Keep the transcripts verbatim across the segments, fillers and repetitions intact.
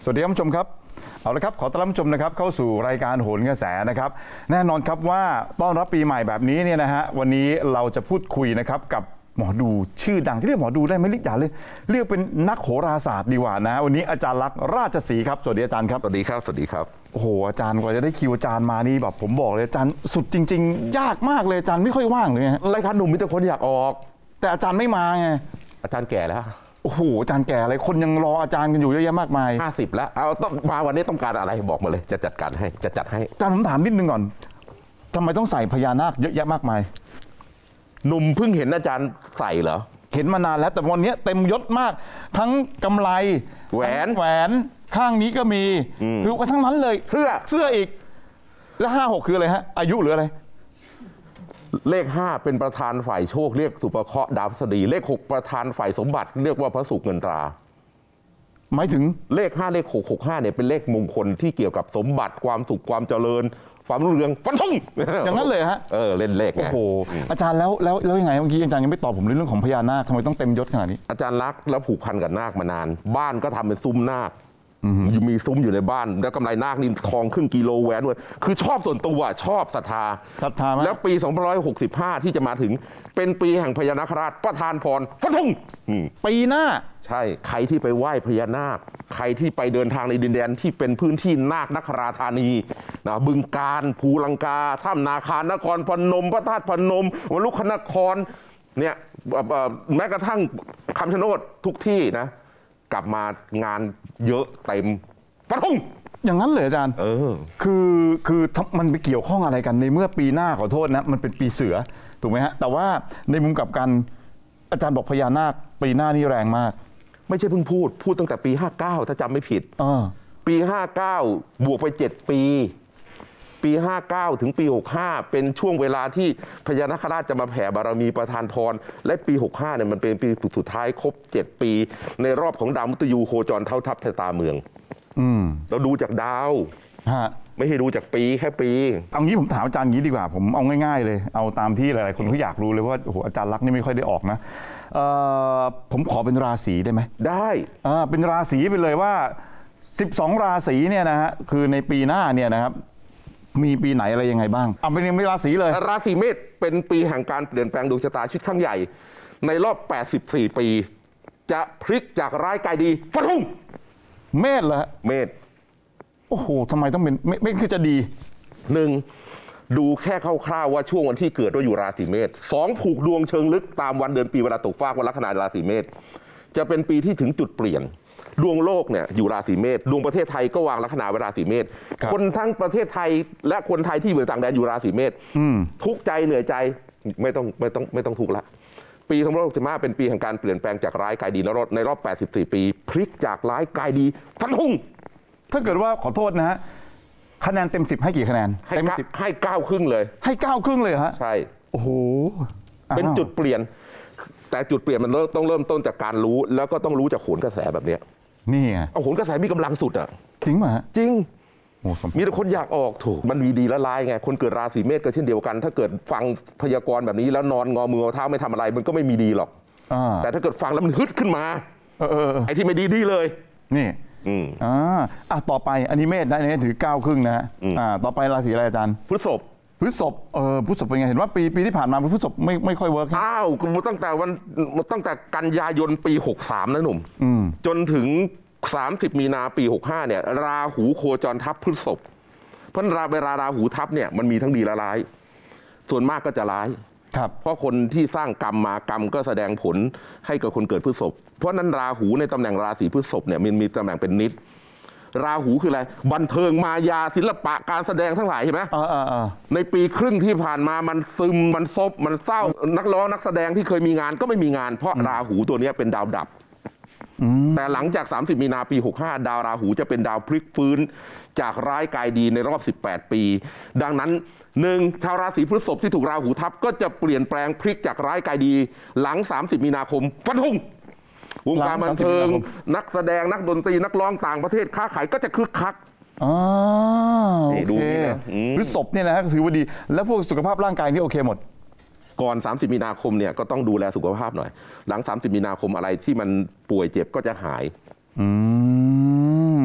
สวัสดีท่านผู้ชมครับเอาละครับขอต้อนรับผู้ชมนะครับเข้าสู่รายการโหนกระแสนะครับแน่นอนครับว่าต้อนรับปีใหม่แบบนี้เนี่ยนะฮะวันนี้เราจะพูดคุยนะครับกับหมอดูชื่อดังที่เรียกหมอดูได้ไหมเรียกอย่าเลยเรียกเป็นนักโหราศาสตร์ดีกว่านะวันนี้อาจารย์ลักษณ์ราชศรีครับสวัสดีอาจารย์ครับสวัสดีครับสวัสดีครับโอ้โหอาจารย์กว่าจะได้คิวอาจารย์มานี่แบบผมบอกเลยอาจารย์สุดจริงๆยากมากเลยอาจารย์ไม่ค่อยว่างเลยฮะรายการหนุ่มมีแต่คนอยากออกแต่อาจารย์ไม่มาไงอาจารย์แก่แล้วโอ้โหอาจารย์แก่อะไรคนยังรออาจารย์กันอยู่เยอะแยะมากมายห้าสิบแล้วเอาต้องมาวันนี้ต้องการอะไรบอกมาเลยจะจัดการให้จะจัดให้อาจารย์ผมถามนิดนึงก่อนทำไมต้องใส่พญานาคเยอะแยะมากมายหนุ่มเพิ่งเห็นอาจารย์ใส่เหรอเห็นมานานแล้วแต่วันนี้เต็มยศมากทั้งกำไรแหวนแหวนข้างนี้ก็มีคือว่าทั้งนั้นเลยเสื้อเสื้ออีกแล้วห้าหกคืออะไรฮะอายุหรืออะไรเลขห้าเป็นประธานฝ่ายโชคเรียกสุภเคราะห์ดาวพฤษฎีเลขหกประธานฝ่ายสมบัติเรียกว่าพระศุกร์เงินตราหมายถึงเลขห้าเลขหกหกห้าเนี่ยเป็นเลขมงคลที่เกี่ยวกับสมบัติความสุขความเจริญความรุ่งเรืองฟันธงอย่างนั้นเลยฮะเออเล่นเลขโอ้โหอาจารย์แล้วแล้วแล้วยังไงเมื่อกี้อาจารย์ยังไม่ตอบผมเรื่องของพญานาคทำไมต้องเต็มยศขนาดนี้อาจารย์รักแล้วผูกพันกับนาคมานานบ้านก็ทำเป็นซุ้มนาคมีซุ้มอยู่ในบ้านแล้วกำไรนาคนี่ทองครึ่งกิโลแหวนด้วยคือชอบส่วนตัวชอบศรัทธาศรัทธามากแล้วปีสองพันห้าร้อยหกสิบห้าที่จะมาถึงเป็นปีแห่งพญานาคราชประทานพรฟันธงปีหน้าใช่ใครที่ไปไหว้พญานาคใครที่ไปเดินทางในดินแดนที่เป็นพื้นที่นาคนคราธานีนะบึงกาฬภูลังกาถ้ำนาคานครพนมพระธาตุพนมวลุคนครเนี่ยแม้กระทั่งคำชะโนดทุกที่นะกลับมางานเยอะเต็มฟันธงอย่างนั้นเลยอาจารย์เออคือคือมันไปเกี่ยวข้องอะไรกันในเมื่อปีหน้าขอโทษนะมันเป็นปีเสือถูกไหมฮะแต่ว่าในมุมกลับกันอาจารย์บอกพญานาคปีหน้านี่แรงมากไม่ใช่เพิ่งพูดพูดตั้งแต่ปีห้าเก้าถ้าจำไม่ผิดปีห้าเก้าบวกไปเจ็ดปีปีห้าเก้าถึงปีหกห้าเป็นช่วงเวลาที่พญานาคราชจะมาแผ่บารมีประทานพรและปีหกห้าเนี่ยมันเป็นปีสุดท้ายครบเจ็ดปีในรอบของดาวมุตยูโคจรเท่าทัพชะตาเมืองเราดูจากดาวไม่ให้ดูจากปีแค่ปีเอางี้ผมถามอาจารย์งี้ดีกว่าผมเอาง่ายๆเลยเอาตามที่หลายๆคนเขาอยากรู้เลยว่าโอ้โหอาจารย์ลักษณ์นี่ไม่ค่อยได้ออกนะผมขอเป็นราศีได้ไหมได้เป็นราศีไปเลยว่าสิบสองราศีเนี่ยนะฮะคือในปีหน้าเนี่ยนะครับมีปีไหนอะไรยังไงบ้างเอาเป็นไม่ราศีเลยราศีเมษเป็นปีแห่งการเปลี่ยนแปลงดวงชะตาชีวิตครั้งใหญ่ในรอบแปดสิบสี่ปีจะพลิกจากร้ายกลายดีฟันธงเมษเหรอเมษโอ้โหทำไมต้องเป็นเมษคือจะดีหนึ่งดูแค่คร่าวๆว่าช่วงวันที่เกิดว่าอยู่ราศีเมษสองผูกดวงเชิงลึกตามวันเดือนปีเวลาตกฟากวันลัคนาราศีเมษจะเป็นปีที่ถึงจุดเปลี่ยนดวงโลกเนี่ยอยู่ราศีเมษดวงประเทศไทยก็วางลัคนาเวลาราศีเมษคนทั้งประเทศไทยและคนไทยที่อยู่ต่างแดนอยู่ราศีเมษทุกใจเหนื่อยใจไม่ต้องไม่ต้องไม่ต้องทุกข์ละปีสองพันห้าร้อยหกสิบห้าเป็นปีแห่งการเปลี่ยนแปลงจากร้ายกลายดีในรอบแปดสิบสี่ปีพลิกจากร้ายกลายดีฟันธงถ้าเกิดว่าขอโทษนะฮะคะแนนเต็มสิบให้กี่คะแนนให้สิบให้เก้าครึ่งเลยให้เก้าครึ่งเลยฮะใช่โอ้โหเป็นจุดเปลี่ยนแต่จุดเปลี่ยนมันต้องเริ่มต้นจากการรู้แล้วก็ต้องรู้จากโหนกระแสแบบนี้นี่ไงเอาโหนกระแสมีกำลังสุดอ่ะจริงไหมจริงมีแต่คนอยากออกถูกมันมีดีและร้ายไงคนเกิดราศีเมษก็เช่นเดียวกันถ้าเกิดฟังพยากรณ์แบบนี้แล้วนอนงอมือเท้าไม่ทำอะไรมันก็ไม่มีดีหรอกแต่ถ้าเกิดฟังแล้วมันฮึดขึ้นมาไอ้ที่ไม่ดีดีเลยนี่อ่าอ่ะต่อไปอันนี้เมษได้เนี่ยถือเก้าครึ่งนะฮะอ่าต่อไปราศีอะไรอาจารย์พฤษภพฤษภเออพฤษภเป็นไงเห็นว่าปีปีที่ผ่านมาพฤษภไม่ไม่ค่อยเวิร์กอ้าวตั้งแต่วันตั้งแต่กันยายนปีหกสามนะหนุ่มจนถึงสามสิบมีนาปีหกห้าเนี่ยราหูโคจรทับพฤษภเพราะราเวลาราหูทับเนี่ยมันมีทั้งดีและร้ายส่วนมากก็จะร้ายเพราะคนที่สร้างกรรมมากรรมก็แสดงผลให้กับคนเกิดพฤษภเพราะนั้นราหูในตำแหน่งราศีพฤษภเนี่ยมันมีตำแหน่งเป็นนิดราหูคืออะไรบันเทิงมายาศิลปะการแสดงทั้งหลายใช่ไหมในปีครึ่งที่ผ่านมามันซึมมันซบมันเศร้านักร้องนักแสดงที่เคยมีงานก็ไม่มีงานเพราะราหูตัวนี้เป็นดาวดับแต่หลังจากสามสิบมีนาปีหกห้าดาวราหูจะเป็นดาวพลิกฟื้นจากร้ายกลายดีในรอบสิบแปดปีดังนั้นหนึ่งชาวราศีพฤษภที่ถูกราหูทับก็จะเปลี่ยนแปลงพลิกจากร้ายกลายดีหลังสามสิบมีนาคมฟันธงวงการบันเทิงนักแสดงนักดนตรีนักร้องต่างประเทศค้าขายก็จะคึกคักอ๋อโอเคพฤษภเนี่ยนะฮะถือว่าดีแล้วพวกสุขภาพร่างกายนี่โอเคหมดก่อนสามสิบมีนาคมเนี่ยก็ต้องดูแลสุขภาพหน่อยหลังสามสิบมีนาคมอะไรที่มันป่วยเจ็บก็จะหายอืม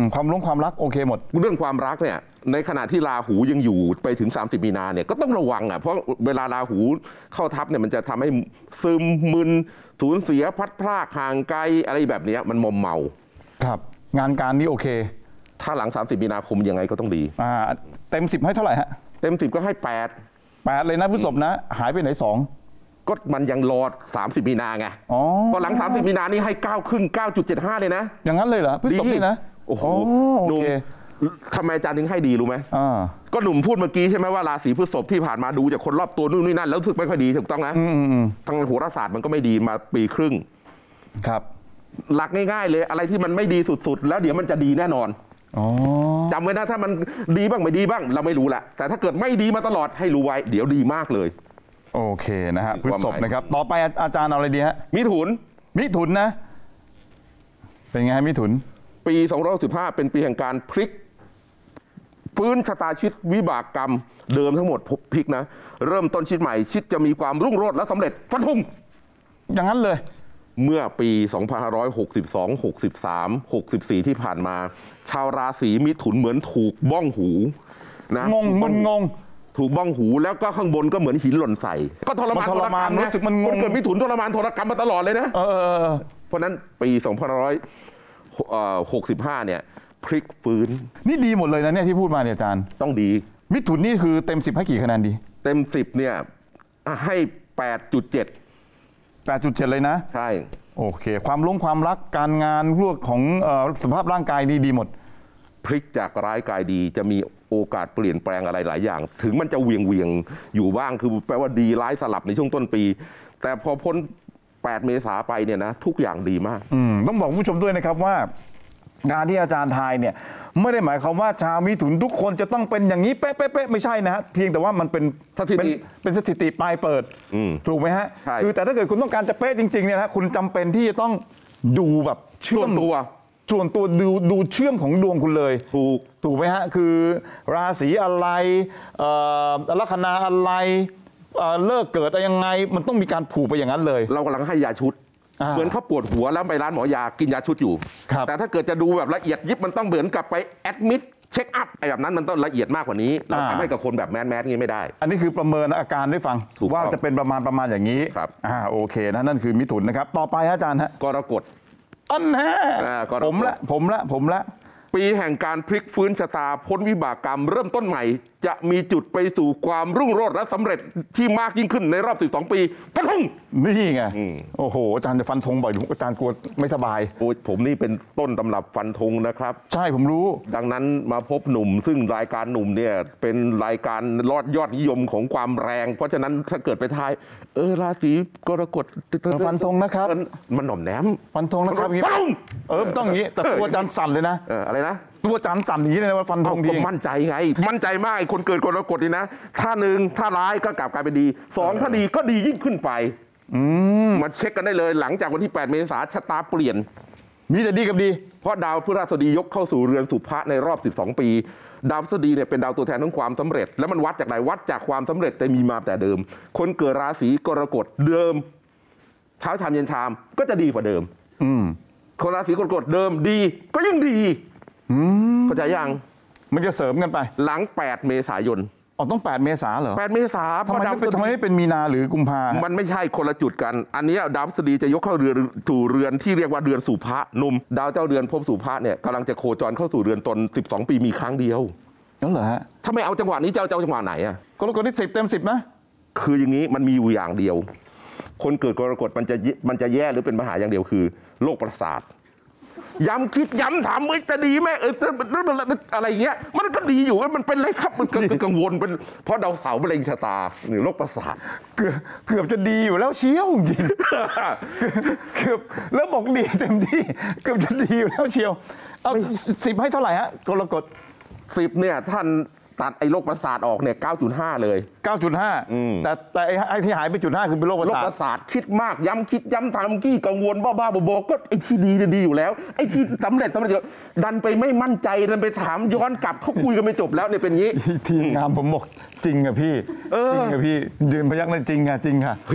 ความลงความรักโอเคหมดเรื่องความรักเนี่ยในขณะที่ราหูยังอยู่ไปถึงสามสิบมีนาเนี่ยก็ต้องระวังอ่ะเพราะเวลาราหูเข้าทับเนี่ยมันจะทำให้ซึมมึนสูญเสียพัดพรากห่างไกลอะไรแบบนี้มันมอมเมาครับงานการนี่โอเคถ้าหลังสามสิบมีนาคมยังไงก็ต้องดีอ่าเต็มสิบให้เท่าไหร่ฮะเต็มสิบก็ให้แปดแปดเลยนะพฤษภนะหายไปไหนสองก็มันยังรอสามสิบมีนาไงอ๋อพอหลังสามสิบมีนานี่ให้เก้าครึ่ง เก้าจุดเจ็ดห้า เลยนะอย่างนั้นเลยเหรอพฤษภนี่นะโอ้โหโอเคทำไมอาจารย์ถึงให้ดีรู้ไหมก็หนุ่มพูดเมื่อกี้ใช่ไหมว่าราศีพฤษภที่ผ่านมาดูจากคนรอบตัวนู่นนี่นั่นแล้วรู้สึกไม่ค่อยดีถูกต้องนะทางโหราศาสตร์มันก็ไม่ดีมาปีครึ่งครับหลักง่ายๆเลยอะไรที่มันไม่ดีสุดๆแล้วเดี๋ยวมันจะดีแน่นอนจำไว้นะถ้ามันดีบ้างไม่ดีบ้างเราไม่รู้แหละแต่ถ้าเกิดไม่ดีมาตลอดให้รู้ไว้เดี๋ยวดีมากเลยโอเคนะฮะพฤษภนะครับต่อไปอาจารย์เอาอะไรดีฮะมิถุนมิถุนนะเป็นไงมิถุนปีสองพันสิบห้าเป็นปีแห่งการพลิกฟื้นชะตาชีวิตวิบากกรรมเดิมทั้งหมดพลิกนะเริ่มต้นชีวิตใหม่ชีวิตจะมีความรุ่งโรจน์และสำเร็จฟันธงอย่างนั้นเลยเมื่อปีสองพันห้าร้อยหกสิบสอง หกสิบสาม หกสิบสี่ที่ผ่านมาชาวราศีมิถุนเหมือนถูกบ้องหูนะงงมึนงงถูกบ้องหูแล้วก็ข้างบนก็เหมือนหินหล่นใส่ก็ทรมานทรมานรู้สึกมันงงเกิดมิถุนทรมานทรกรรมมาตลอดเลยนะเออเพราะนั้นปีสองพันห้าร้อยหกสิบห้าเนี่ยพลิกฟื้นนี่ดีหมดเลยนะเนี่ยที่พูดมาเนี่ยอาจารย์ต้องดีมิถุนนี่คือเต็มสิบให้กี่คะแนนดีเต็มสิบเนี่ยให้ แปดจุดเจ็ดแปดจุดเจ็ด เลยนะใช่โอเคความลงความรักการงานพวกของสภาพร่างกายดีดีหมดพลิกจากร้ายกายดีจะมีโอกาสเปลี่ยนแปลงอะไรหลายอย่างถึงมันจะเวียงเวียงอยู่บ้างคือแปลว่าดีร้ายสลับในช่วงต้นปีแต่พอพ้นแปดเมษาไปเนี่ยนะทุกอย่างดีมากต้องบอกผู้ชมด้วยนะครับว่างานที่อาจารย์ทายเนี่ยไม่ได้หมายความว่าชาวมิถุนทุกคนจะต้องเป็นอย่างนี้เป๊ะๆไม่ใช่นะฮะเพียงแต่ว่ามันเป็นสถิติเป็นสถิติปลายเปิดถูกไหมฮะคือแต่ถ้าเกิดคุณต้องการจะเป๊ะจริงๆเนี่ยนะคุณจำเป็นที่จะต้องดูแบบเชื่อมตัวส่วนตัวดูดูเชื่อมของดวงคุณเลยถูกถูกไหมฮะคือราศีอะไรลัคนาอะไรเลิกเกิดอะไรยังไงมันต้องมีการผูกไปอย่างนั้นเลยเรากำลังให้ยาชุดเหมือนเขาปวดหัวแล้วไปร้านหมอยากินยาชุดอยู่แต่ถ้าเกิดจะดูแบบละเอียดยิบมันต้องเหมือนกับไปแอดมิดเช็คอัพไอ้แบบนั้นมันต้องละเอียดมากกว่านี้เราทำให้กับคนแบบแมสแมสงี้ไม่ได้อันนี้คือประเมินอาการได้ฟังว่าจะเป็นประมาณประมาณอย่างนี้ครับอ่าโอเคนะนั่นคือมิถุนนะครับต่อไปอาจารย์ฮะกรกฎอันแน่ผมละผมละผมละปีแห่งการพลิกฟื้นชะตาพ้นวิบากกรรมเริ่มต้นใหม่จะมีจุดไปสู่ความรุ่งโรจน์และสำเร็จที่มากยิ่งขึ้นในรอบสิบสองปีฟันธงนี่ไงโอ้โหอาจารย์จะฟันธงบ่อยอาจารย์กลัวไม่สบายโอ้ผมนี่เป็นต้นตำรับฟันธงนะครับใช่ผมรู้ดังนั้นมาพบหนุ่มซึ่งรายการหนุ่มเนี่ยเป็นรายการรอดยอดนิยมของความแรงเพราะฉะนั้นถ้าเกิดไปทายเออราศีกรกฎฟันธงนะครับมันหน่อมแนมฟันธงนะครับเออต้องอย่างนี้แต่ตัวอาจารย์สั่นเลยนะอะไรนะตัวอาจารย์สั่นอย่างนี้เลยนะว่าฟันธงดีมั่นใจไงมั่นใจมากคนเกิดกรกฎนี่นะถ้าหนึ่งถ้าร้ายก็กลับกลายเป็นดีสองถ้าดีก็ดียิ่งขึ้นไปมาเช็คกันได้เลยหลังจากวันที่แปดเมษายนชะตาเปลี่ยนมีแต่ดีกับดีเพราะดาวพฤหัสบดียกเข้าสู่เรือนสุภะในรอบสิบสองปีดาวพฤหัสบดีเนี่ยเป็นดาวตัวแทนของความสำเร็จแล้วมันวัดจากไหนวัดจากความสำเร็จแต่มีมาแต่เดิมคนเกิดราศีกรกฎเดิมเช้าชามเย็นชามก็จะดีกว่าเดิมคนราศีกรกฎเดิมดีก็ยิ่งดีเข้าใจยังมันจะเสริมกันไปหลังแปดเมษายนอ๋อต้องแปดเมษาเหรอแปดเมษาทำไมไม่ทำไมไม่เป็นมีนาหรือกุมภามันไม่ใช่คนละจุดกันอันนี้ดาวพฤหัสบดีจะยกเข้าเรือนสู่เรือนที่เรียกว่าเรือนสุภะนุ่มดาวเจ้าเรือนภพสุภะเนี่ยกำลังจะโคจรเข้าสู่เรือนตนสิบสองปีมีครั้งเดียวนั่นเหรอฮะถ้าไม่เอาจังหวะนี้จะเอาจังหวะไหนอ่ะกรกฎนี่สิบเต็มสิบนะคืออย่างนี้มันมีอยู่อย่างเดียวคนเกิดกรกฎมันจะมันจะแย่หรือเป็นปัญหาอย่างเดียวคือโรคประสาทย้ำคิดย้ำถามว่าจะดีไหมเอออะไรเงี้ยมันก็ดีอยู่มันเป็นอะไรครับมันกังวลเป็นเพราะดาวเสาร์มะเร็งชะตาหรือโรคประสาทเกือบเกือบจะดีอยู่แล้วเชียวจริงเกือบแล้วบอกดีเต็มที่เกือบจะดีอยู่แล้วเชียวเอาสิบให้เท่าไหร่ฮะกรกฎสิบเนี่ยท่านตัดไอ้โรคประสาทออกเนี่ย เก้าจุดห้า เลยเก้าจุดห้า แต่แต่ไอ้ที่หายไปจุดห้าคือเป็นโรคประสาทโรคประสาทคิดมากย้ำคิดย้ำทำกี้กังวลบ้าๆบอๆก็ไอ้ที่ดีดีอยู่แล้วไอ้ที่สำเร็จสำเร็จดันไปไม่มั่นใจดันไปถามย้อนกลับเขาคุยกันไม่จบแล้วเนี่ยเป็นงี้ทีมงานผมบอกจริงอะพี่จริงอะพี่ยืนพยักหน้าจริงอะจริงค่ะเฮ้ย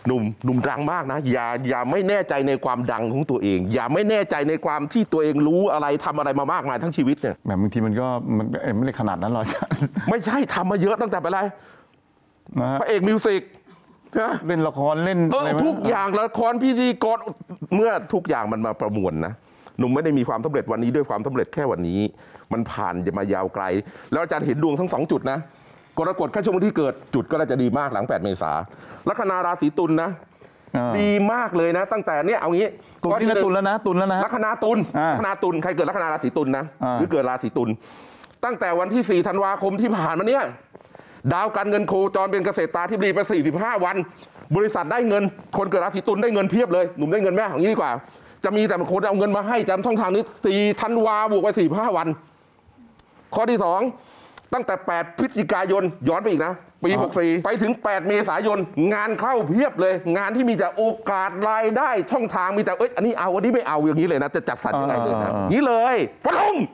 หนุ่มหนุ่มดังมากนะอย่าอย่าไม่แน่ใจในความดังของตัวเอง อย่าไม่แน่ใจในความที่ตัวเองรู้อะไรทำอะไรมามากมายทั้งชีวิตเนี่ยแบบบางทีมันก็มันไม่ได้ขนาดนั้นหรอกไม่ใช่ทำมาเยอะตั้งแต่เป็นอะไรพระเอกมิวสิกเล่นละครเล่นอะไรทุกอย่างละครพิธีกรเมื่อทุกอย่างมันมาประมวลนะหนุ่มไม่ได้มีความสำเร็จวันนี้ด้วยความสำเร็จแค่วันนี้มันผ่านจะมายาวไกลแล้วอาจารย์เห็นดวงทั้งสองจุดนะกรกฎแค่ช่วงที่เกิดจุดก็น่าจะดีมากหลังแปดเมษาลัคนาราศีตุลนะดีมากเลยนะตั้งแต่เนี้ยเอางี้ตุลนี่นะตุลแล้วนะตุลแล้วนะลัคนาตุลลัคนาตุลใครเกิดลัคนาราศีตุลนะหรือเกิดราศีตุลตั้งแต่วันที่สี่ธันวาคมที่ผ่านมาเนี่ยดาวการเงินโคจรเป็นเกษตรตาธิบดีไปสี่สิบห้าวันบริษัทได้เงินคนเกิดราศีตุลได้เงินเพียบเลยหนุ่มได้เงินแม่อย่างนี้ดีกว่าจะมีแต่คนเอาเงินมาให้จำช่องทางนี้สี่ธันวาบวกไปสี่ห้าวันข้อที่สองตั้งแต่แปดพฤศจิกายนย้อนไปอีกนะปีหกสี่ไปถึงแปดเมษายนงานเข้าเพียบเลยงานที่มีแต่โอกาสรายได้ช่องทางมีแต่เอ้ยอันนี้เอาอันนี้ไม่เอาอย่างนี้เลยนะจะจัดสรรยังไงเลยนะนี้เลยฟันธง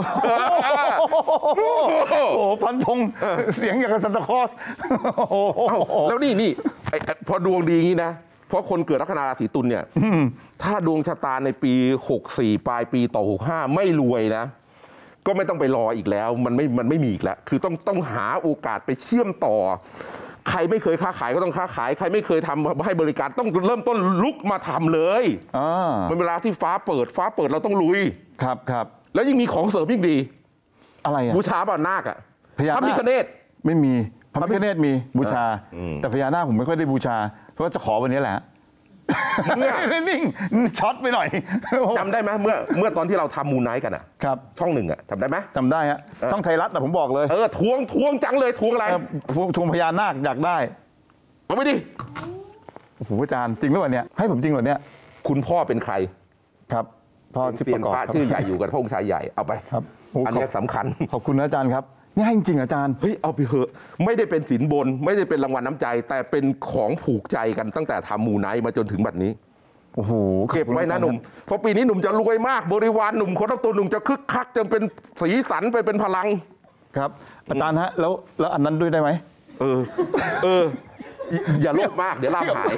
โอ้ฟันธงเสียงอย่างกับซันตาคลอสแล้วนี่นี่พอดวงดีอย่างนี้นะเพราะคนเกิดลัคนาราศีตุลเนี่ยถ้าดวงชะตาในปีหกสี่ปลายปีต่อหกห้าไม่รวยนะก็ไม่ต้องไปรออีกแล้วมันไม่มันไม่มีอีกแล้วคือต้องต้องหาโอกาสไปเชื่อมต่อใครไม่เคยค้าขายก็ต้องค้าขายใครไม่เคยทำให้บริการต้องเริ่มต้นลุกมาทำเลยมันเวลาที่ฟ้าเปิดฟ้าเปิดเราต้องลุยครับครับแล้วยิ่งมีของเสริมยิ่งดีอะไรอ่ะบูชาบ่านาคอ่ะพญานาคพระพิฆเนศไม่มีพระพิฆเนศมีบูชาแต่พญานาคผมไม่ค่อยได้บูชาเพราะว่าจะขอวันนี้แหละเมื่อนิ่งช็อตไปหน่อยจำได้ไหมเมื่อเมื่อตอนที่เราทำมูนไนท์กันอ่ะครับช่องหนึ่งอ่ะจำได้ไหมจำได้ฮะช่องไทยรัฐแต่ผมบอกเลยเออทวงทวงจังเลยทวงอะไรทวงพญานาคอยากได้เอาไปดิโอ้โหอาจารย์จริงไหมวันนี้ให้ผมจริงเหรอเนี่ยคุณพ่อเป็นใครครับพ่อชื่อประกอบชื่อใหญ่อยู่กับพระองค์ชายใหญ่เอาไปครับอันนี้สำคัญขอบคุณนะอาจารย์ครับนี่ให้จริงอาจารย์เฮ้ยเอาไปเถอะไม่ได้เป็นสินบนไม่ได้เป็นรางวัลน้ำใจแต่เป็นของผูกใจกันตั้งแต่ทำมูไนท์มาจนถึงบัดนี้โอ้โหเก็บไว้นะหนุ่มเพราะปีนี้หนุ่มจะรวยมากบริวารหนุ่มคนทั้งตัวหนุ่มจะคึกคักจนเป็นสีสันไปเป็นพลังครับอาจารย์ฮะแล้วแล้วอันนั้นด้วยได้ไหมเออเอออย่าโลภมากเดี๋ยวลาบหาย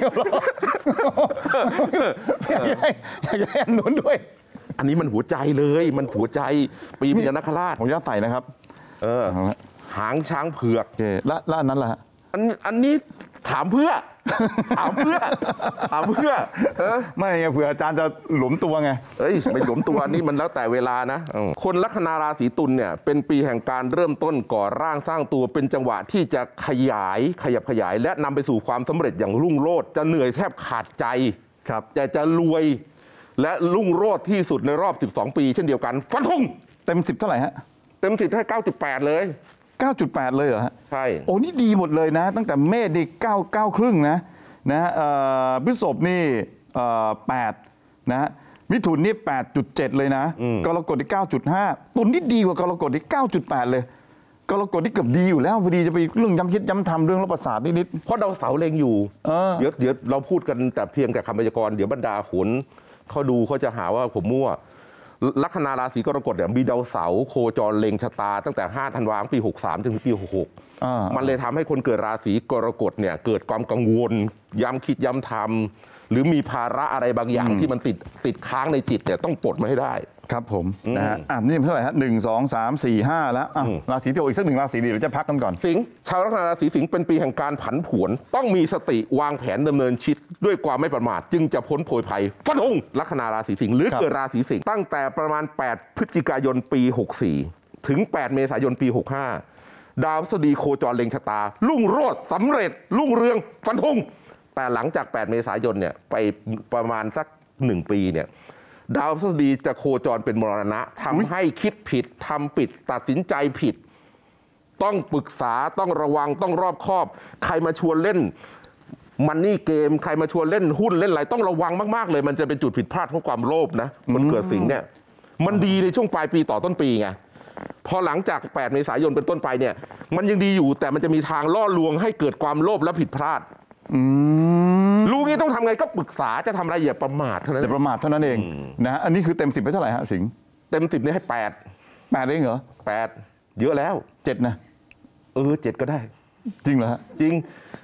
อยากได้อันนู้นด้วยอันนี้มันหัวใจเลยมันหัวใจปีพญานาคราชผมจะใส่นะครับเออหางช้างเผือกแล้วแล้วอันนั้นล่ะอันอันนี้ถามเพื่อถามเพื่อถามเพื่อไม่ไงเผื่ออาจารย์จะหลวมตัวไงเอ้ยไม่หลวมตัวนี่มันแล้วแต่เวลานะคนลัคนาราศีตุลเนี่ยเป็นปีแห่งการเริ่มต้นก่อร่างสร้างตัวเป็นจังหวะที่จะขยายขยับขยายและนำไปสู่ความสำเร็จอย่างรุ่งโรจน์จะเหนื่อยแทบขาดใจครับแต่จะรวยและรุ่งโรจน์ที่สุดในรอบสิบสองปีเช่นเดียวกันฟันธงเต็มสิบเท่าไหร่ฮะเต็มสิบให้ เก้าจุดแปด เลยเก้าจุดแปด เลยเหรอฮะใช่โอ้นี่ดีหมดเลยนะตั้งแต่เมษนี่เก้า เก้าครึ่งนะนะพฤษภนี่แปดนะมิถุนนี่ แปดจุดเจ็ด เลยนะกรกฎนี่ เก้าจุดห้า ตุลนี่ดีกว่ากรกฎนี่ เก้าจุดแปด เลยกรกฎนี่เกือบดีอยู่แล้วพอดีจะไปเรื่องย้ำคิดย้ำทำเรื่องระบบประสาทนิดๆเพราะดาวเสาร์เล็งอยู่เดี๋ยวเดี๋ยวเราพูดกันแต่เพียงแต่คำพยากรณ์เดี๋ยวบรรดาขุนเขาดูเขาจะหาว่าผมมั่วลัคนาราศีกรกฎเนี่ยมีดาวเสาร์โคจรเล็งชะตาตั้งแต่ห้าธันวาคมปีหกสามถึงปีหกหกมันเลยทำให้คนเกิดราศีกรกฎเนี่ยเกิดความกังวลย้ำคิดย้ำทำหรือมีภาระอะไรบางอย่างที่มันติดติดค้างในจิตเนี่ยต้องปลดมาให้ได้ครับผมนะฮะอ่ะนี่เท่าไหร่ฮะหนึ่งสองสามสี่ห้าแล้วอ่ะราศีที่อีกสักหนึ่งราศีเดี๋ยวจะพักกันก่อนสิงห์ชาวลัคนาราศีสิงห์เป็นปีแห่งการผันผวนต้องมีสติวางแผนดำเนินชีวิตด้วยความไม่ประมาทจึงจะพ้นโผยภัยฟันธงลัคนาราศีสิงห์หรือเกิดราศีสิงห์ตั้งแต่ประมาณแปดพฤศจิกายนปีหกสี่ถึงแปดเมษายนปีหกห้าดาวพฤหัสบดีโคจรเล็งชะตารุ่งโรจน์สำเร็จรุ่งเรืองฟันธงแต่หลังจากแปดเมษายนเนี่ยไปประมาณสักหนึ่งปีเนี่ยดาวพฤหัสบดีจะโคจรเป็นมรณะทำให้คิดผิดทำผิดตัดสินใจผิดต้องปรึกษาต้องระวังต้องรอบคอบใครมาชวนเล่นมันนี่เกมใครมาชวนเล่นหุ้นเล่นอะไรต้องระวังมากๆเลยมันจะเป็นจุดผิดพลาดของความโลภนะมันเกิดสิ่งเนี่ยมันดีในช่วงปลายปีต่อต้นปีไงพอหลังจากแปดเมษายนเป็นต้นไปเนี่ยมันยังดีอยู่แต่มันจะมีทางล่อลวงให้เกิดความโลภและผิดพลาดรู้งี้ต้องทำไงก็ปรึกษาจะทำอะไรอย่าประมาทเท่านั้นอย่าประมาทเท่านั้นเองนะอันนี้คือเต็มสิบไปเท่าไหร่ฮะสิงห์เต็มสิบนี่ให้แปดแปดเองเหรอแปดเยอะแล้วเจ็ดนะเออเจ็ดก็ได้จริงเหรอฮะจริง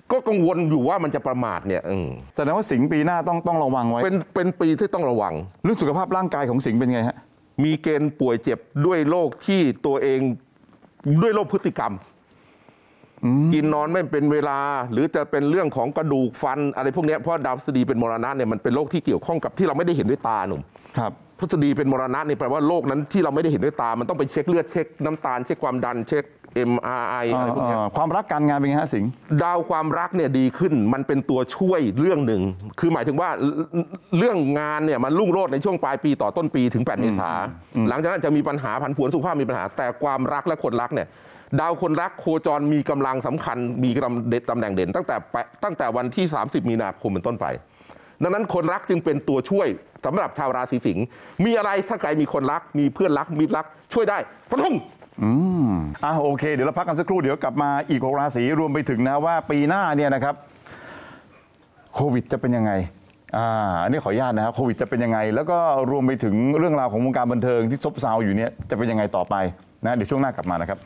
ก็กังวลอยู่ว่ามันจะประมาทเนี่ยแสดงว่าสิงห์ปีหน้าต้องต้องระวังไว้เป็นเป็นปีที่ต้องระวังเรื่องสุขภาพร่างกายของสิงห์เป็นไงฮะมีเกณฑ์ป่วยเจ็บด้วยโรคที่ตัวเองด้วยโรคพฤติกรรมกินนอนไม่เป็นเวลาหรือจะเป็นเรื่องของกระดูกฟันอะไรพวกนี้เพราะดาวพฤษฎีเป็นมรณะเนี่ยมันเป็นโรคที่เกี่ยวข้องกับที่เราไม่ได้เห็นด้วยตาหนุ่มครับพฤษฎีเป็นมรณะนี่แปลว่าโรคนั้นที่เราไม่ได้เห็นด้วยตามันต้องไปเช็คเลือดเช็คน้ำตาลเช็คความดันเช็ค เอ็ม อาร์ ไอ อะไรพวกนี้ความรักการงานเป็นไงฮะสิงห์ดาวความรักเนี่ยดีขึ้นมันเป็นตัวช่วยเรื่องหนึ่งคือหมายถึงว่าเรื่องงานเนี่ยมันรุ่งโรจน์ในช่วงปลายปีต่อต้นปีถึงแปดเมษาหลังจากนั้นจะมีปัญหาผันผวนสุขภาพมีปัญหาแต่ความรักและคนรักเนี่ยดาวคนรักโคจรมีกำลังสำคัญมีกำลังเด็ดตำแหน่งเด่นตั้งแต่ตั้งแต่วันที่สามสิบมีนาคมเป็นต้นไปดังนั้นคนรักจึงเป็นตัวช่วยสำหรับชาวราศีสิงห์มีอะไรถ้าใครมีคนรักมีเพื่อนรักมิตรรักช่วยได้ฟันธงอืมอ่ะโอเคเดี๋ยวเราพักกันสักครู่เดี๋ยวกลับมาอีกหกราศีรวมไปถึงนะว่าปีหน้าเนี่ยนะครับโควิดจะเป็นยังไงอ่าอันนี้ขออนุญาตนะครับโควิดจะเป็นยังไงแล้วก็รวมไปถึงเรื่องราวของวงการบันเทิงที่ซบเซาอยู่เนี่ยจะเป็นยังไงต่อไปนะเดี๋ยวช่วงหน้ากลับมานะครับ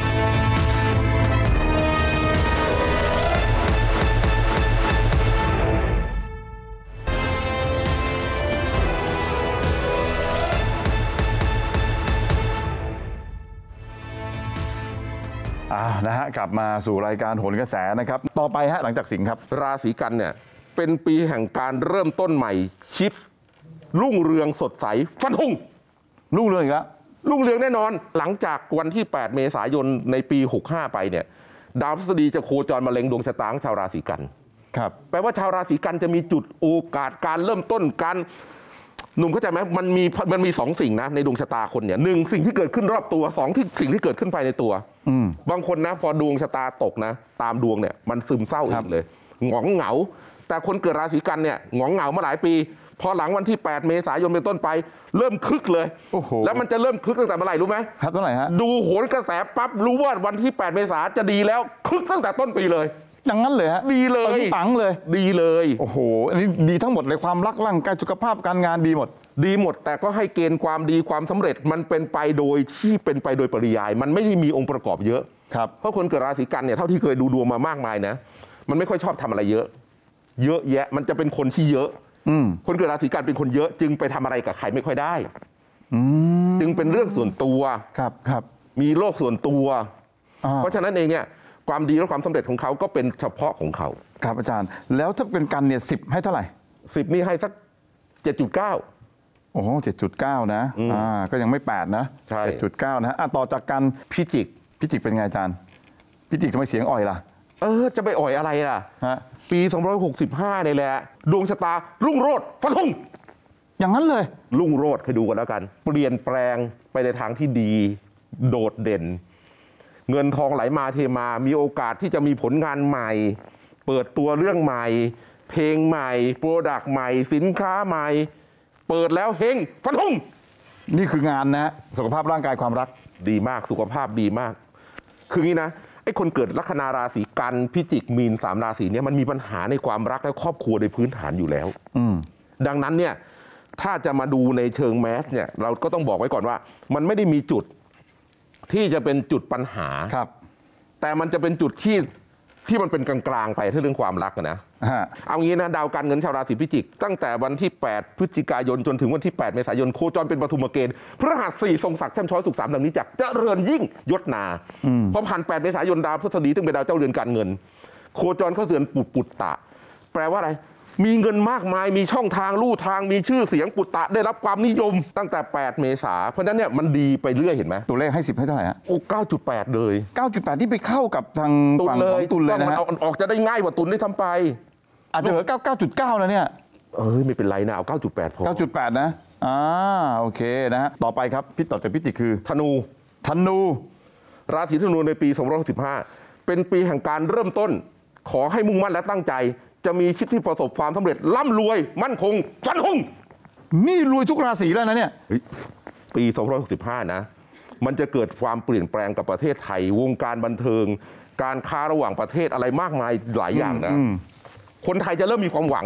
อ่านะฮะกลับมาสู่รายการโหนกระแสนะครับต่อไปฮะหลังจากสิงห์ครับราศีกันเนี่ยเป็นปีแห่งการเริ่มต้นใหม่ชิดรุ่งเรืองสดใสฟันธงรุ่งเรืองอีกแล้วรุ่งเรืองแน่นอนหลังจากวันที่แปดเมษายนในปีหกสิบห้าไปเนี่ยดาวพฤษฎีจะโคจรมาเล็งดวงชะตาของชาวราศีกันครับแปลว่าชาวราศีกันจะมีจุดโอกาสการเริ่มต้นการหนุ่มเข้าใจไหมมันมีมันมีสองสิ่งนะในดวงชะตาคนเนี่ยหนึ่งสิ่งที่เกิดขึ้นรอบตัวสองที่สิ่งที่เกิดขึ้นภายในตัวบางคนนะพอดวงชะตาตกนะตามดวงเนี่ยมันซึมเศร้าอีกเลยหงองเหงาแต่คนเกิดราศีกันเนี่ยหงองเหงามาหลายปีพอหลังวันที่แปดเมษายนเป็นต้นไปเริ่มคึกเลยแล้วมันจะเริ่มคึกตั้งแต่เมื่อไหร่รู้ไหมครับเมื่อไหร่ฮะดูโหนกระแสปั๊บรู้ว่าวันที่แปดเมษาจะดีแล้วคึกตั้งแต่ต้นปีเลยอย่างนั้นเลยฮะดีเลยปังเลยดีเลยโอ้โหอันนี้ดีทั้งหมดเลยความรักร่างกายสุขภาพการงานดีหมดดีหมดแต่ก็ให้เกณฑ์ความดีความสำเร็จมันเป็นไปโดยที่เป็นไปโดยปริยายมันไม่ได้มีองค์ประกอบเยอะครับเพราะคนเกิดราศีกันเนี่ยเท่าที่เคยดูดวงมามากมายนะมันไม่ค่อยชอบทำอะไรเยอะเยอะแยะมันจะเป็นคนที่เยอะคนเกิดราศีกันเป็นคนเยอะจึงไปทำอะไรกับใครไม่ค่อยได้จึงเป็นเรื่องส่วนตัวครับครับมีโลกส่วนตัวเพราะฉะนั้นเองเนี่ยความดีและความสำเร็จของเขาก็เป็นเฉพาะของเขาครับอาจารย์แล้วถ้าเป็นกันเนี่ยสิบให้เท่าไหร่สิบนี่ให้สักเจ็ดจุดเก้าโอ้โหเจ็ดจุดเก้านะอ่าก็ยังไม่แปดนะใช่เจ็ดจุดเก้านะอ่ะต่อจากกันพิจิกพิจิกเป็นไงอาจารย์พิจิกทำไมเสียงอ่อยล่ะเออจะไปอ่อยอะไรล่ะฮะปีสองร้อยหกสิบห้านี่แหละดวงชะตารุ่งโรจน์ฟันธงอย่างนั้นเลยรุ่งโรจน์ให้ดูกันแล้วกันเปลี่ยนแปลงไปในทางที่ดีโดดเด่นเงินทองไหลมาเทมามีโอกาสที่จะมีผลงานใหม่เปิดตัวเรื่องใหม่เพลงใหม่โปรดักต์ใหม่สินค้าใหม่เปิดแล้วเฮงฟันธงนี่คืองานนะสุขภาพร่างกายความรักดีมากสุขภาพดีมากคืองี้นะไอ้คนเกิดลัคนาราศีกันพิจิกมีนสามราศีนี้มันมีปัญหาในความรักและครอบครัวในพื้นฐานอยู่แล้วดังนั้นเนี่ยถ้าจะมาดูในเชิงแมสเนี่ยเราก็ต้องบอกไว้ก่อนว่ามันไม่ได้มีจุดที่จะเป็นจุดปัญหาครับแต่มันจะเป็นจุดที่ที่มันเป็นกลางๆไปถ้าเรื่องความรักนะเอางี้นะดาวการเงินชาวราศีพิจิกตั้งแต่วันที่แปดพฤศจิกายนจนถึงวันที่แปดเมษายนโคจรเป็นปฐุมเกณฑ์พฤหัสสี่ทรงศักดิ์แช่มช้อยสุขสามดังนี้จักเจริญยิ่งยศนาพอผ่านแปดเมษายนดาวพฤษฎีซึ่งเป็นดาวเจ้าเรือนการเงินโคจรเข้าเรือนปุตปุตตะแปลว่าอะไรมีเงินมากมายมีช่องทางลู่ทางมีชื่อเสียงปุตตะได้รับความนิยมตั้งแต่แปดเมษาเพราะฉะนั้นเนี่ยมันดีไปเรื่อยเห็นไหมตัวเลขให้สิบให้เท่าไหร่ฮะโอ้เก้าจุดแปดเลยเก้าจุดแปดที่ไปเข้ากับทางฝั่งของตุลเลยนะฮะออกจะได้ง่ายกว่าตุลได้ทำไปอาจจะเหลือเก้าเก้าจุดเก้าแล้วเนี่ยเอ้ยไม่เป็นไรนะเอาเก้าจุดแปดพอเก้าจุดแปดนะอ่าโอเคนะฮะต่อไปครับพี่ต่อจากพิจิกคือธนูธนูราศีธนูในปีสองร้อยหกสิบห้าเป็นปีแห่งการเริ่มต้นขอให้มุ่งมั่นและตั้งใจจะมีชีวิตที่ประสบความสำเร็จร่ำรวยมั่นคงฟันธงนี่รวยทุกราศีแล้วนะเนี่ยปีสองร้อยหกสิบห้านะมันจะเกิดความเปลี่ยนแปลงกับประเทศไทยวงการบันเทิงการค้าระหว่างประเทศอะไรมากมายหลายอย่างนะคนไทยจะเริ่มมีความหวังอ่ะ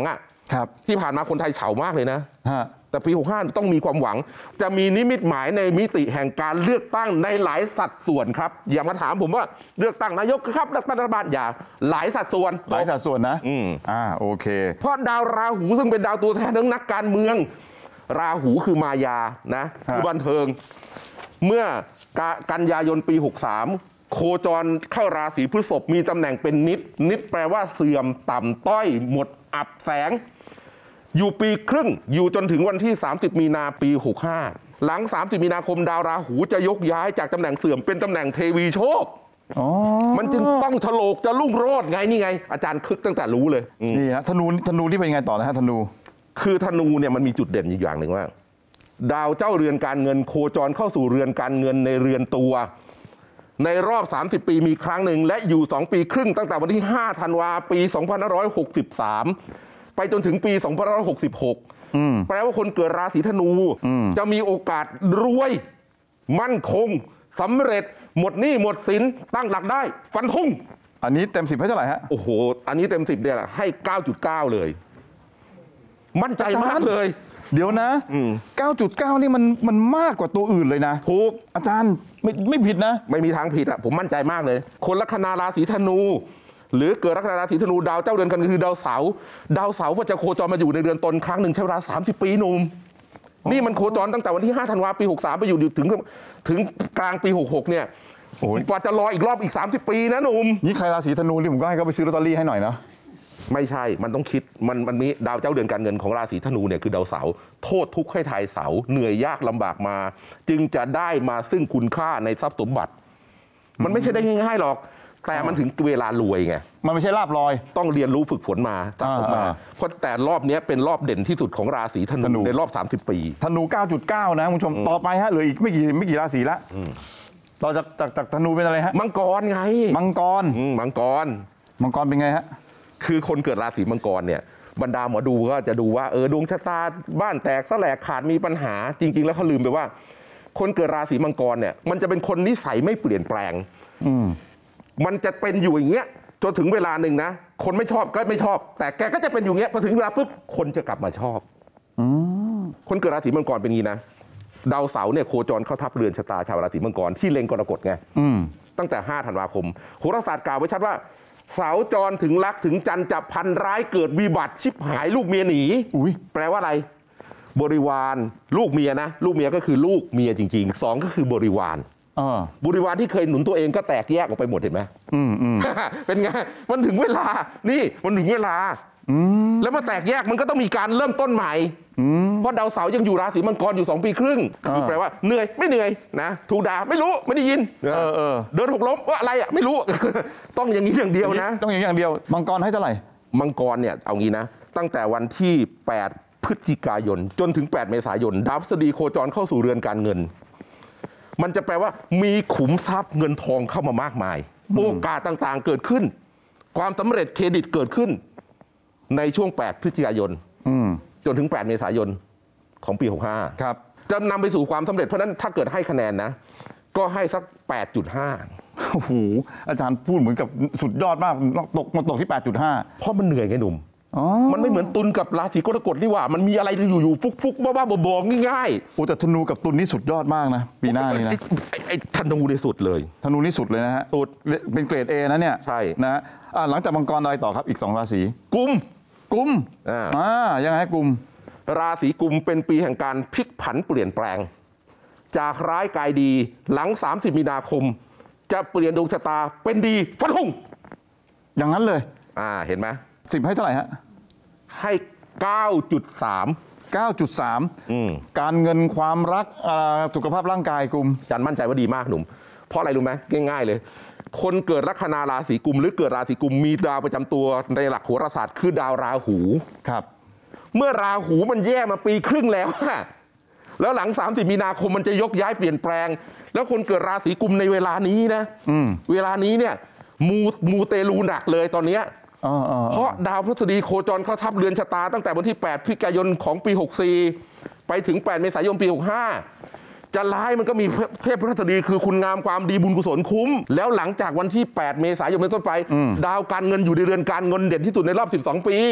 ครับที่ผ่านมาคนไทยเฉามากเลยนะฮะแต่ปีหกสิบห้าต้องมีความหวังจะมีนิมิตหมายในมิติแห่งการเลือกตั้งในหลายสัดส่วนครับอย่ามาถามผมว่าเลือกตั้งนายกครับเลือกตั้งรัฐบาลอย่าหลายสัดส่วนหลายสัดส่วนนะอืมอ่าโอเคเพราะดาวราหูซึ่งเป็นดาวตัวแทนของนักการเมือง ราหูคือมายานะคือบันเทิง เมื่อกากันยายนปีหกสิบสามโคจรเข้าราศีพฤษภมีตำแหน่งเป็นนิดนิดแปลว่าเสื่อมต่ำต้อยหมดอับแสงอยู่ปีครึ่งอยู่จนถึงวันที่สามสิบมีนาปีหกสิบห้าหลังสามสิบมีนาคมดาวราหูจะยกย้ายจากตำแหน่งเสื่อมเป็นตำแหน่งเทวีโชคอ๋อมันจึงต้องฉลกจะรุ่งโรจน์ไงนี่ไงอาจารย์คึกตั้งแต่รู้เลยอืมนี่ฮะธนูธนูที่เป็นไงต่อนะฮะธนูคือธนูเนี่ยมันมีจุดเด่นอีกอย่างหนึ่งว่า ดาวเจ้าเรือนการเงินโคจรเข้าสู่เรือนการเงินในเรือนตัว ในรอบสามสิบปีมีครั้งหนึ่งและอยู่สองปีครึ่งตั้งแต่วันที่ห้าธันวาปีสองพันห้าร้อยหกสิบสามไปจนถึงปีสองพันห้าร้อยหกสิบหกแปลว่าคนเกิดราศีธนูจะมีโอกาสรวยมั่นคงสำเร็จหมดหนี้หมดสินตั้งหลักได้ฟันธงอันนี้เต็มสิบให้เท่าไหร่ฮะโอ้โหอันนี้เต็มสิบเนี่ยให้ เก้าจุดเก้า เลยมั่นใจมากเลยเดี๋ยวนะ เก้าจุดเก้า นี่มันมันมากกว่าตัวอื่นเลยนะถูกอาจารย์ไม่ไม่ผิดนะไม่มีทางผิดอะผมมั่นใจมากเลย คนลัคนาราศีธนู หรือเกิดลัคนาราศีธนูดาวเจ้าเรือนกันคือดาวเสาร์ดาวเสาร์ก็จะโคจรมาอยู่ในเรือนตนครั้งหนึ่งใช้เวลาสามสิบปีหนุ่มนี่มันโคจรตั้งแต่วันที่ห้าธันวาปีหกสิบสามไปอยู่ถึงถึงกลางปีหกสิบหกเนี่ยโอ้ยกว่าจะรออีกรอบอีกสามสิบปีนะหนุ่มนี่ใครราศีธนูนี่ผมก็ให้เขาไปซื้อลอตเตอรี่ให้หน่อยนะไม่ใช่มันต้องคิดมันมันมีดาวเจ้าเรือนการเงินของราศีธนูเนี่ยคือดาวเสาร์โทษทุกข์ให้ทายเสาร์เหนื่อยยากลำบากมา จึงจะได้มาซึ่งคุณค่าในทรัพย์สมบัติ มันไม่ใช่ได้ง่ายๆหรอก แต่มันถึงเวลารวยไงมันไม่ใช่ลาบลอยต้องเรียนรู้ฝึกฝนมาสะสมมาอ่าเพราะแต่รอบนี้เป็นรอบเด่นที่สุดของราศีธธนูนูในรอบสามสิบปีธนู เก้าจุดเก้า นะคุณผู้ชมต่อไปฮะเหลืออีกไม่กี่ไม่กี่ราศีละต่อจากจากจากธนูเป็นอะไรฮะมังกรไงมังกรอืมมังกรมังกรเป็นไงฮะคือคนเกิดราศีมังกรเนี่ยบรรดาหมอดูก็จะดูว่าเออดวงชะตาบ้านแตกแสลกขาดมีปัญหาจริง ๆ แล้วเขาลืมไปว่า คนเกิดราศีมังกรเนี่ยมันจะเป็นคนนิสัยไม่เปลี่ยนแปลงอืมมันจะเป็นอยู่อย่างเงี้ยจนถึงเวลาหนึ่งนะ คนไม่ชอบก็ไม่ชอบ แต่แกก็จะเป็นอยู่อย่างเงี้ยพอถึงเวลาปุ๊บคนจะกลับมาชอบคนเกิดราศีมังกรเป็นงี้นะดาวเสาร์เนี่ยโคจรเข้าทับเรือนชะตาชาวราศีมังกรที่เล็งกรกฎไงอืมตั้งแต่ห้าธันวาคมโหราศาสตร์กล่าวไว้ชัดว่าเสาจรถึงลักถึงจันทร์จะพันร้ายเกิดวิบัติชิบหายลูกเมียหนีอุ๊ยแปลว่าอะไร บริวารลูกเมียนะลูกเมียก็คือลูกเมียจริงๆสองก็คือบริวารเออบริวารที่เคยหนุนตัวเองก็แตกแยกออกไปหมดเห็นไหมอืมอืมเป็นไงมันถึงเวลานี่มันถึงเวลาแล้วมาแตกแยกมันก็ต้องมีการเริ่มต้นใหม่เพราะดาวเสาร์ยังอยู่ราศีมังกรอยู่สองปีครึ่งคือแปลว่าเหนื่อยไม่เหนื่อยนะถูกด่าไม่รู้ไม่ได้ยินเออเออเดินหกล้มว่าอะไรอ่ะไม่รู้ ต้องอย่างนี้อย่างเดียวนะต้องอย่างอย่างเดียว มังกรให้เท่าไหร่มังกรเนี่ยเอางี้นะ ตั้งแต่วันที่แปดพฤศจิกายนจนถึงแปดเมษายนดาวพฤหัสบดีโคจรเข้าสู่เรือนการเงิน มันจะแปลว่ามีขุมทรัพย์เงินทองเข้ามามากมายโอกาสต่างๆเกิดขึ้น ความสำเร็จเครดิตเกิดขึ้น ในช่วงแปดพฤศจิกายนอืมจนถึงแปดเมษายนของปีหกสิบห้าครับจะนำไปสู่ความสำเร็จเพราะฉะนั้นถ้าเกิดให้คะแนนนะ ก็ให้สัก แปดจุดห้าโอ้โหอาจารย์พูดเหมือนกับสุดยอดมากตกมาตกที่ แปดจุดห้าเพราะมันเหนื่อยไงหนุ่มอ๋อมันไม่เหมือนตุลกับราศีกรกฎนี่หว่า มันมีอะไรอยู่ๆฟุกๆบ้าๆบอๆง่ายโอ้แต่ธนูกับตุลนี่สุดยอดมากนะ ปีหน้านี่นะไอ้ไอ้ไอ้ธนูในสุดเลยธนูนี่สุดเลยนะฮะสุดเป็นเกรด A นะเนี่ยใช่นะฮะอ่ะหลังจากมังกรอะไรต่อครับอีกสองราศีกุมกุมอ่าอ่ายังไงฮะกุมราศีกุมเป็นปีแห่งการพลิกผันเปลี่ยนแปลง จากร้ายกลายดีหลังสามสิบมีนาคม จะเปลี่ยนดวงชะตาเป็นดีฟันธงอย่างนั้นเลยอ่าเห็นไหมสิบให้เท่าไหร่ฮะให้ เก้าจุดสามเก้าจุดสามอืมการเงินความรักอ่าสุขภาพร่างกายกุมจันมั่นใจว่าดีมากหนุ่ม เพราะอะไรรู้ไหมง่ายๆเลย คนเกิดลัคนาราศีกุมหรือเกิดราศีกุมมีดาวประจำตัวในหลักโหราศาสตร์คือดาวราหูครับเมื่อราหูมันแย่มาปีครึ่งแล้วอะแล้วหลังสามสิบมีนาคมมันจะยกย้ายเปลี่ยนแปลง แล้วคนเกิดราศีกุมในเวลานี้นะเวลานี้เนี่ยมูมูเตลูหนักเลยตอนเนี้ยอ๋ออ๋อเพราะดาวพฤหัสบดีโคจรเข้าทับเรือนชะตาตั้งแต่วันที่แปดพฤศจิกายนของปีหกสิบสี่ไปถึงแปดเมษายนปีหกสิบห้าจะร้ายมันก็มีเทพพฤหัสบดีคือคุณงามความดีบุญกุศลคุ้ม แล้วหลังจากวันที่แปดเมษายนเป็นต้นไป ดาวการเงินอยู่ในเรือนการเงินเด่นที่สุดในรอบสิบสองปี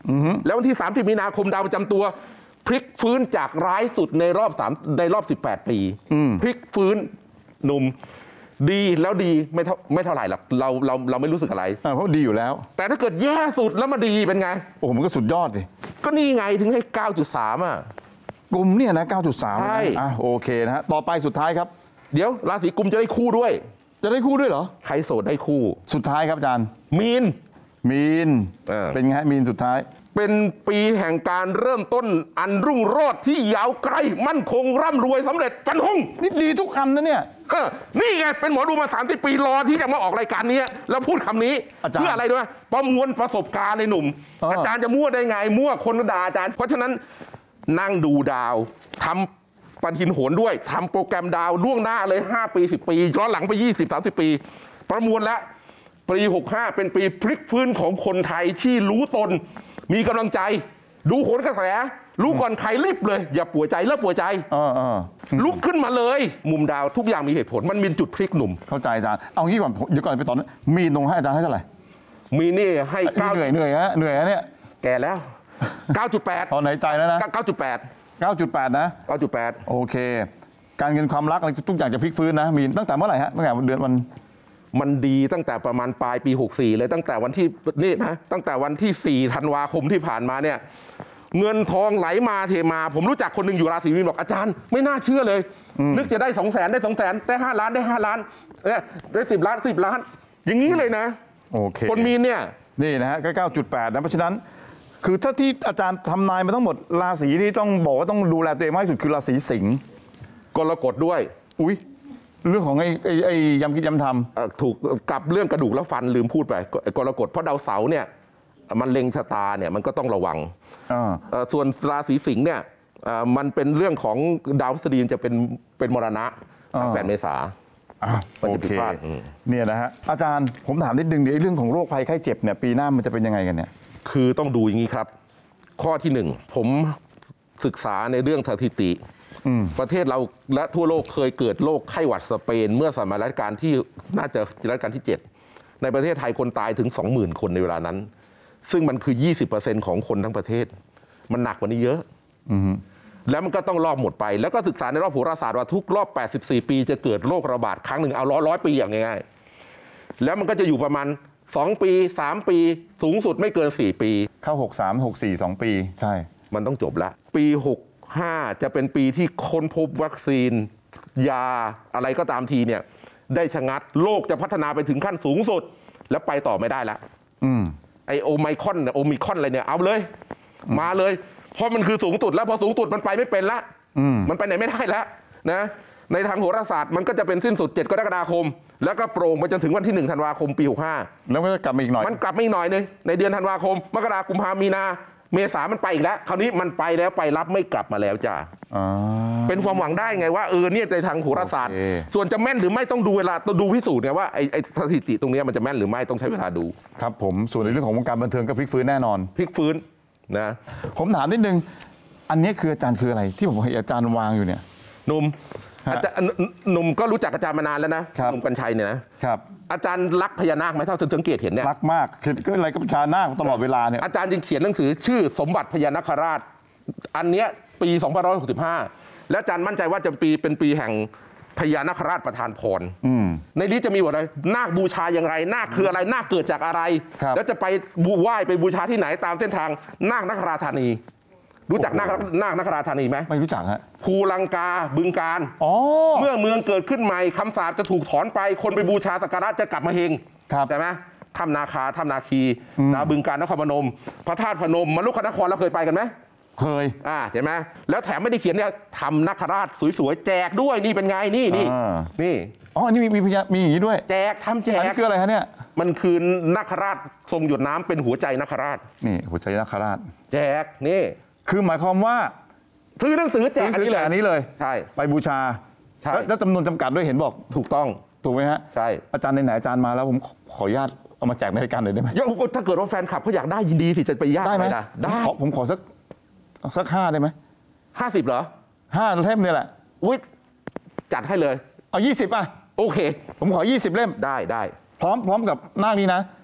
แล้ววันที่สามสิบมีนาคมดาวประจำตัวพลิกฟื้นจากร้ายสุดในรอบสามในรอบสิบแปดปีพลิกฟื้นหนุ่มดีแล้วดีไม่เท่าไม่เท่าไหร่หรอกเราเราเราไม่รู้สึกอะไรเพราะดีอยู่แล้วแต่ถ้าเกิดแย่สุดแล้วมาดีเป็นไงโอ้โหมันก็สุดยอดสิก็นี่ไงถึงให้ เก้าจุดสาม อ่ะกลุ่มเนี่ยนะ เก้าจุดสามใช่อ่ะโอเคนะฮะต่อไปสุดท้ายครับเดี๋ยวราศีกุมจะได้คู่ด้วยจะได้คู่ด้วยเหรอใครโสดได้คู่สุดท้ายครับอาจารย์มีนมีนเป็นไงมีนสุดท้ายเป็นปีแห่งการเริ่มต้นอันรุ่งโรจน์ที่ยาวไกลมั่นคงร่ำรวยสำเร็จฟันธงนี่ดีทุกอันนะเนี่ยนี่ไงเป็นหมอดูมาสามสิบปีรอที่จะมาออกรายการนี้แล้วพูดคำนี้เพื่ออะไรด้วยประมวลประสบการณ์ในหนุ่มอาจารย์จะมั่วได้ไงมั่วคนด่าอาจารย์เพราะฉะนั้นนั่งดูดาวทำปฏิทินโหรด้วยทำโปรแกรมดาวล่วงหน้าเลยห้าปีสิบปีย้อนหลังไปยี่สิบ สามสิบปีประมวลแล้วปีหกสิบห้าเป็นปีพลิกฟื้นของคนไทยที่รู้ตนมีกำลังใจดูโหนกระแสรู้ก่อนใครรีบเลยอย่าป่วยใจเลิกป่วยใจลุกขึ้นมาเลยมุมดาวทุกอย่างมีเหตุผลมันมีจุดพลิกหนุ่มเข้าใจอาจารย์เอางี้ก่อนเดี๋ยวก่อนไปตอนนั้นมีนงให้อาจารย์ให้เท่าไหร่มีนี่ให้เก้าเหนื่อยเหนื่อยฮะเหนื่อยฮะเนี่ยแก่แล้ว เก้าจุดแปดตอนไหนใจแล้วนะเก้าจุดแปดเก้าจุดแปด นะเก้าจุดแปดโอเคการเงินความรักอะไรทุกอย่างจะพลิกฟื้นนะมีตั้งแต่เมื่อไหร่ฮะตั้งแต่เดือนวันมันดีตั้งแต่ประมาณปลายปีหกสิบสี่เลยตั้งแต่วันที่นี่นะตั้งแต่วันที่สี่ธันวาคมที่ผ่านมาเนี่ยเงินทองไหลมาเทมาผมรู้จักคนหนึ่งอยู่ราศีมีนบอกอาจารย์ไม่น่าเชื่อเลยนึกจะได้สองแสนได้สองแสนได้ห้าล้านได้ห้าล้านได้สิบล้านสิบล้านอย่างนี้เลยนะโอเคคนมีนเนี่ยนี่นะฮะก็ เก้าจุดแปด นะเพราะฉะนั้นคือถ้าที่อาจารย์ทำนายมาทั้งหมดราศีที่ต้องบอกว่าต้องดูแลตัวเองมากที่สุดคือราศีสิงห์กรกฎด้วยอุ้ยเรื่องของไอ้ไอ้ไอ้ยำคิดยำทำถูกกับเรื่องกระดูกและฟันลืมพูดไปกรกฎเพราะดาวเสาร์เนี่ยมันเล็งชะตาเนี่ยมันก็ต้องระวังส่วนราศีสิงห์เนี่ยมันเป็นเรื่องของดาวพฤหัสจะเป็นเป็นมรณะแปดเมษาโอเคเนี่ยนะฮะอาจารย์ผมถามนิดนึงเดี๋ยวเรื่องของโรคภัยไข้เจ็บเนี่ยปีหน้ามันจะเป็นยังไงกันเนี่ยคือต้องดูอย่างนี้ครับข้อที่หนึ่งผมศึกษาในเรื่องสถิติประเทศเราและทั่วโลกเคยเกิดโรคไข้หวัดสเปนเมื่อสมัยรัชกาลที่น่าจะรัชกาลที่เจ็ดในประเทศไทยคนตายถึง สองหมื่น คนในเวลานั้นซึ่งมันคือ ยี่สิบเปอร์เซ็นต์ ของคนทั้งประเทศมันหนักกว่านี้เยอะแล้วมันก็ต้องรอบหมดไปแล้วก็ศึกษาในรอบโหราศาสตร์ว่าทุกรอบแปดสิบสี่ปีจะเกิดโรคระบาดครั้งหนึ่งเอาร้อยร้อยปีอย่างง่ายๆแล้วมันก็จะอยู่ประมาณสองปีสามปีสูงสุดไม่เกินสี่ปีเข้าหกสาม หกสี่ สองปีใช่มันต้องจบละปีหกห้าจะเป็นปีที่ค้นพบวัคซีนยาอะไรก็ตามทีเนี่ยได้ชะงัดโลกจะพัฒนาไปถึงขั้นสูงสุดแล้วไปต่อไม่ได้ละไอโอไมครอนโอมิครอนอะไรเนี่ยเอาเลยมาเลยเพราะมันคือสูงสุดแล้วพอสูงสุดมันไปไม่เป็นละมันไปไหนไม่ได้แล้วนะในทางโหราศาสตร์มันก็จะเป็นสิ้นสุดเจ็ดกรกฎาคมแล้วก็โปร่งไปจนถึงวันที่หนึ่งธันวาคมปีหกห้าแล้วก็จะกลับมาอีกหน่อยมันกลับมาอีกหน่อยนึงในเดือนธันวาคมมกราคมกุมภาพันธ์มีนาเมษามันไปอีกแล้วคราวนี้มันไปแล้วไปรับไม่กลับมาแล้วจ้าเป็นความหวังได้ไงว่าเออเนี่ยในทางโหราศาสตร์ส่วนจะแม่นหรือไม่ต้องดูเวลาต้องดูพิสูจน์ไงว่าไอ้ไอ้สถิติตรงนี้มันจะแม่นหรือไม่ต้องใช้เวลาดูครับผมส่วนในเรื่องของวงการบันเทิงก็พลิกฟื้นแน่นอนพลิกฟื้นนะผมถามนิดนึงอันนี้คืออาจารย์คืออะไรที่ผมเห็นอาจารย์วางอยู่เนี่ยหนุ่มอาจารย์หนุ่มก็รู้จักอาจารย์มานานแล้วนะหนุ่มกัญชัยเนี่ยนะครับอาจารย์รักพญานาคไหมเท่าที่สังเกตเห็นเนี่ยรักมากคือก็อะไรก็พญานาคตลอดเวลาเนี่ยอาจารย์จึงเขียนหนังสือชื่อสมบัติพญานาคราชอันเนี้ยปีสองพันห้าร้อยหกสิบห้าและอาจารย์มั่นใจว่าจะปีเป็นปีแห่งพญานาคราชประทานพรในนี้จะมีบทอะไรนาคบูชาอย่างไรนาคคืออะไรนาคเกิดจากอะไรแล้วจะไปไหว้ไปบูชาที่ไหนตามเส้นทางนาคนคราธานีรู้จักนาคนาคนคราธานีไหมไม่รู้จักฮะภูลังกาบึงการเมื่อเมืองเกิดขึ้นใหม่คำสาปจะถูกถอนไปคนไปบูชาสักการะจะกลับมาเฮงใช่ไหมถ้ำนาคาถ้ำนาคีนาบึงการนครพนมพระธาตุพนมมรุกนครเราเคยไปกันไหมเคยอ่าเห็นไหมแล้วแถมไม่ได้เขียนเนี่ยทำนาคราชสวยๆแจกด้วยนี่เป็นไงนี่นี่นี่อ๋อนี่มีมีมีอย่างนี้ด้วยแจกทำแจกอันนี้คืออะไรฮะเนี่ยมันคือนาคราชทรงหยดน้ำเป็นหัวใจนาคราชนี่หัวใจนาคราชแจกนี่คือหมายความว่าซื้อหนังสือแจกอันนี้เลยอันนี้เลยใช่ไปบูชาใช่แล้วจำนวนจำกัดด้วยเห็นบอกถูกต้องถูกไหมฮะใช่อาจารย์ไหนอาจารย์มาแล้วผมขออนุญาตเอามาแจกในรายการหน่อยได้ไหมถ้าเกิดว่าแฟนคลับเขาอยากได้ยินดีที่จะไปยากได้ไหมได้ผมขอสักสักห้าได้ไหมห้าสิบเหรอห้าเล่มเนี่ยแหละอุ้ยจัดให้เลยเอายี่สิบอ่ะโอเคผมขอยี่สิบเล่มได้ได้พร้อมพร้อมกับหน้านี้นะ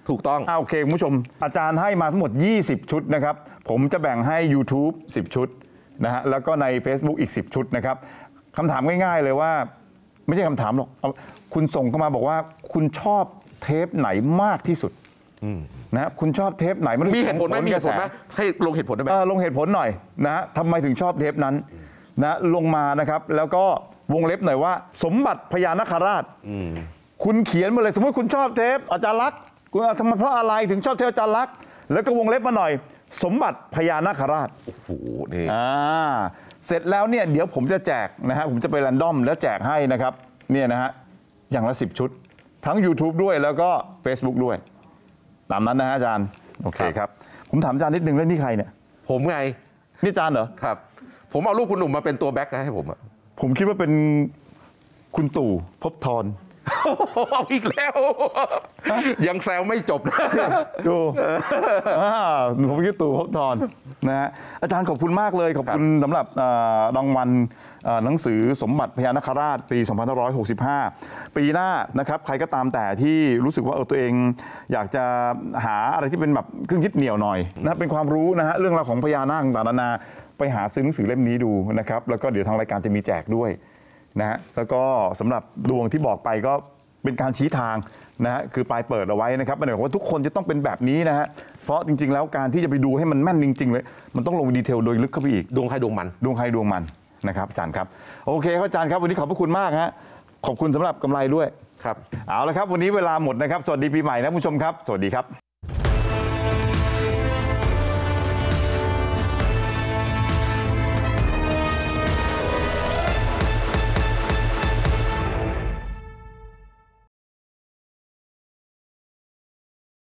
ถูกต้องอ่าโอเคคุณผู้ชมอาจารย์ให้มาทั้งหมดยี่สิบชุดนะครับผมจะแบ่งให้ YouTube สิบชุดนะฮะแล้วก็ใน Facebook อีกสิบชุดนะครับคำถามง่ายๆเลยว่าไม่ใช่คำถามหรอกเอาคุณส่งเข้ามาบอกว่าคุณชอบเทปไหนมากที่สุดนะคุณชอบเทปไหนมันมีเหตุผลไหมมีเหตุผลไหมให้ลงเหตุผลได้ไหมเออลงเหตุผลหน่อยนะฮะทำไมถึงชอบเทปนั้นนะลงมานะครับแล้วก็วงเล็บหน่อยว่าสมบัติพญานาคราชคุณเขียนมาเลยสมมติคุณชอบเทปอาจารย์ลักษณ์คุณทำไมเพราะอะไรถึงชอบเทปอาจารย์ลักษณ์แล้วก็วงเล็บมาหน่อย สมบัติพญานาคราชโอ้โหนี่อ่าเสร็จแล้วเนี่ยเดี๋ยวผมจะแจกนะฮะผมจะไปแรนดอมแล้วแจกให้นะครับเนี่ยนะฮะอย่างละสิบชุด ทั้ง YouTube ด้วยแล้วก็ Facebook ด้วยตามนั้นนะฮะอาจารย์โอเคครับผมถามอาจารย์นิดนึงแล้วนี่ใครเนี่ยผมไงนี่อาจารย์เหรอครับ ผมเอารูปคุณหนุ่มมาเป็นตัวแบ็คให้ผมอะผมคิดว่าเป็นคุณตู่ภพบทรเอาอีกแล้ว ยังแซวไม่จบดูอ่าผมคิดตู่ภพบทรนะฮะอาจารย์ขอบคุณมากเลยขอบคุณสำหรับเอ่อรางวัลเอ่อหนังสือสมบัติพญานาคราชปี สองพันห้าร้อยหกสิบห้า ปีหน้านะครับใครก็ตามแต่ที่รู้สึกว่าเออตัวเองอยากจะหาอะไรที่เป็นแบบเครื่องยึดเหนี่ยวหน่อยนะเป็นความรู้นะฮะเรื่องราวของพญานาคต่างๆนานาไปหาซื้อหนังสือเล่มนี้ดูนะครับแล้วก็เดี๋ยวทางรายการจะมีแจกด้วยนะฮะแล้วก็สำหรับดวงที่บอกไปก็เป็นการชี้ทางนะฮะคือปลายเปิดเอาไว้นะครับไม่ได้บอกว่าทุกคนจะต้องเป็นแบบนี้นะฮะเพราะจริงๆแล้วการที่จะไปดูให้มันแม่นจริงๆเลยมันต้องลงดีเทลโดยลึกเข้าไปอีกดวงใครดวงมันดวงใครดวงมันนะครับอาจารย์ครับโอเคครับอาจารย์ครับวันนี้ขอบพระคุณมากฮะขอบคุณสำหรับกำไรด้วยครับเอาละครับวันนี้เวลาหมดนะครับสวัสดีปีใหม่นะผู้ชมครับสวัสดีครับ